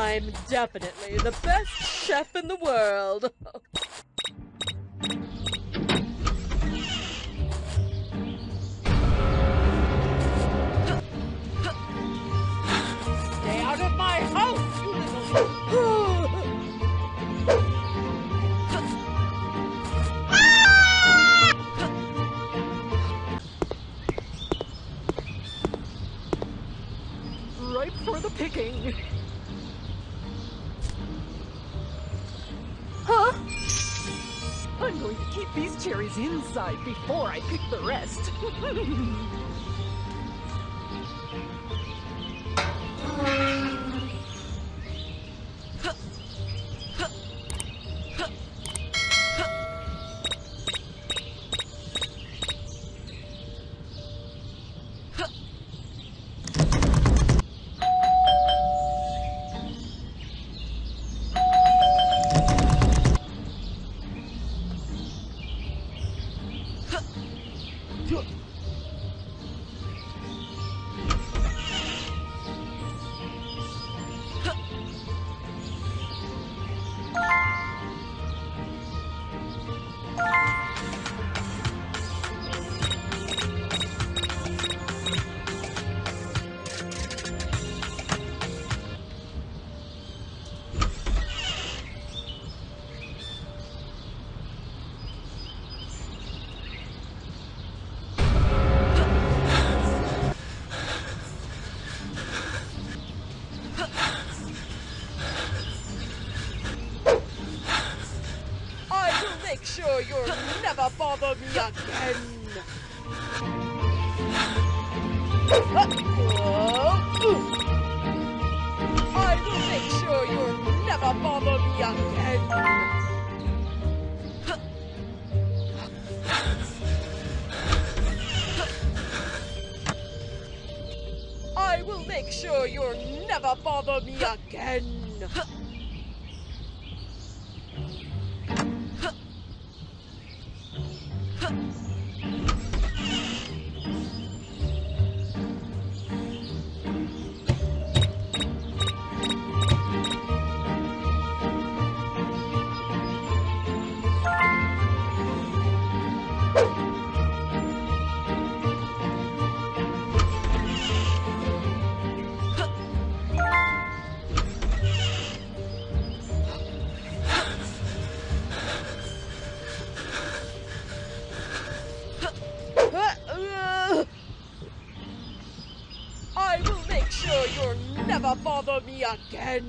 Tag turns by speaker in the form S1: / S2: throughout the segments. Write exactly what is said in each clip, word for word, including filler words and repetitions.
S1: I'm definitely the best chef in the world. Stay out of my house, you little...
S2: Ripe for the picking. Huh? I'm going to keep these cherries inside before I pick the rest.
S1: Make sure you'll never bother me again. I will make sure you'll never bother me again. I will make sure you'll never bother me again. I will make sure you'll never bother me again.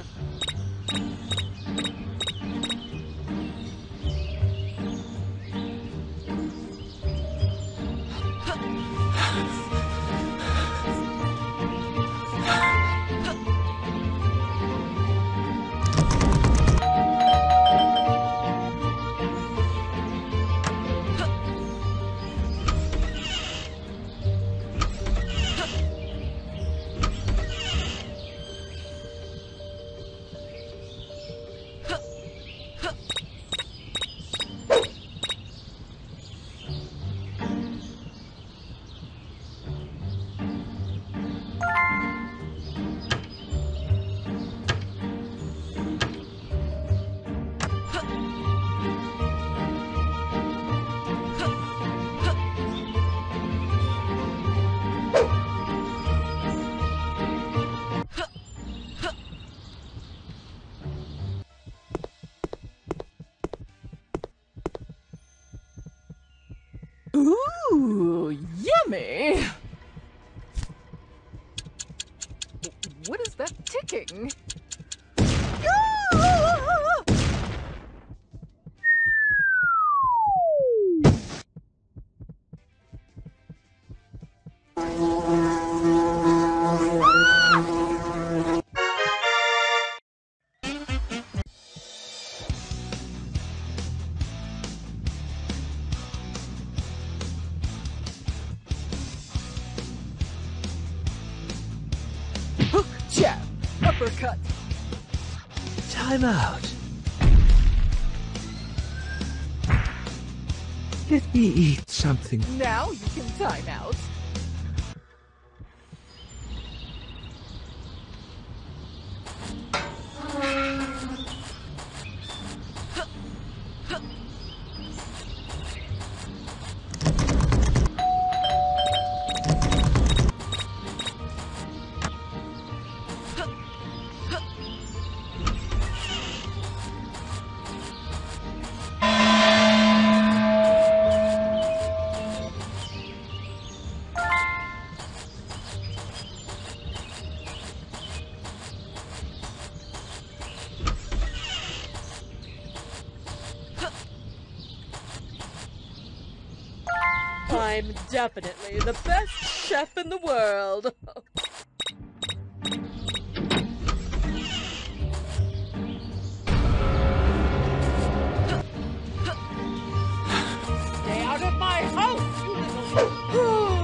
S2: Ooh, yummy! What is that ticking? Hook, jab, uppercut.
S3: Time out. Let me eat something.
S2: Now you can time out.
S1: I'm definitely the best chef in the world. Stay out of my house, you little...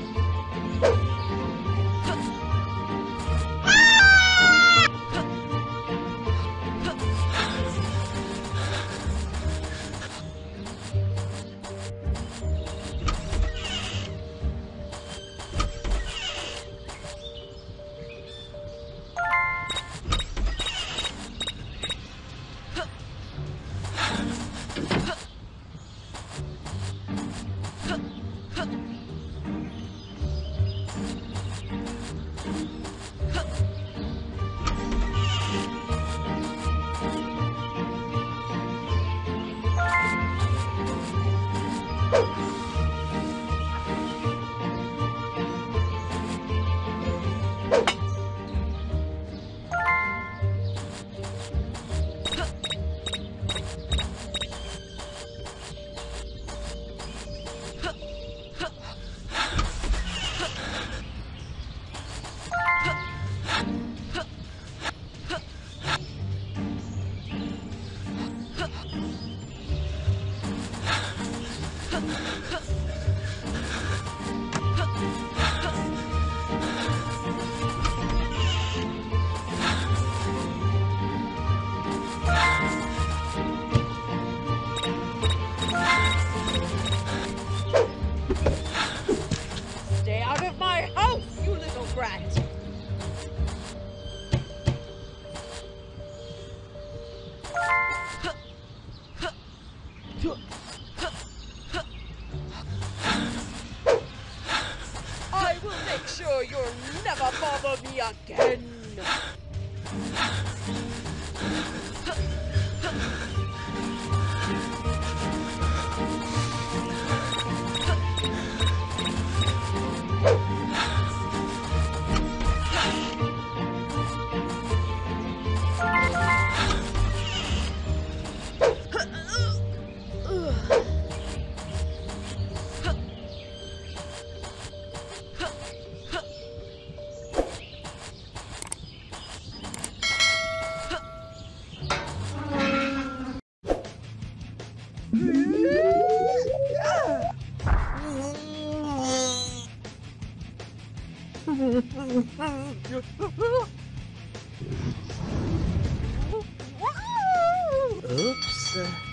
S1: Stay out of my house, you little brat! I will make sure you'll never bother me again!
S3: Oops.